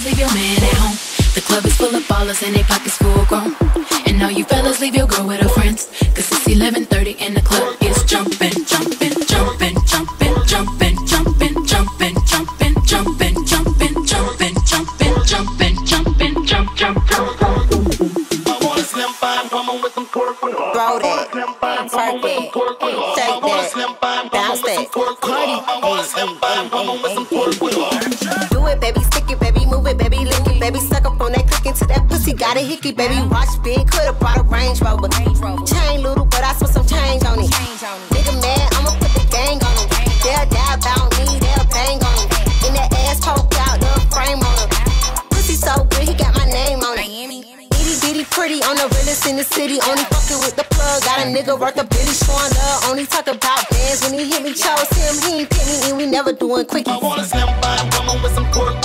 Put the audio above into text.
ladies, leave your man at home. The club is full of ballers and they pockets full grown. And all you fellas, leave your girl with her friends. Cause it's 11:30 and the club is jumping, jumping, jumping, jumping, jumping, jumping, jumping, jumping, jumping, jumping, jumping, jumping, jumping, jumping, jump, jump, jump. I want a slim fine woman with some pork with her. Throw that, twerk that, shake that, bounce that, party. Do it, baby, stick it, baby, move it, baby, lick it, baby, suck up on that click into that pussy, got a hickey, baby, watch big, coulda brought a Range Rover. Chain little, but I spent some change on it. Nigga mad, I'ma put the gang on him. They'll die about me, they'll bang on him. In that ass poke out, the frame on him. Pussy so good, he got my name on it. Itty bitty pretty, on the realest in the city. Only fucking with the plug, got a nigga worth a billy, showing love. Only talk about bands when he hit me, chose him, he ain't pick me, and we never doing quickies. I want a slim fine woman with some pork.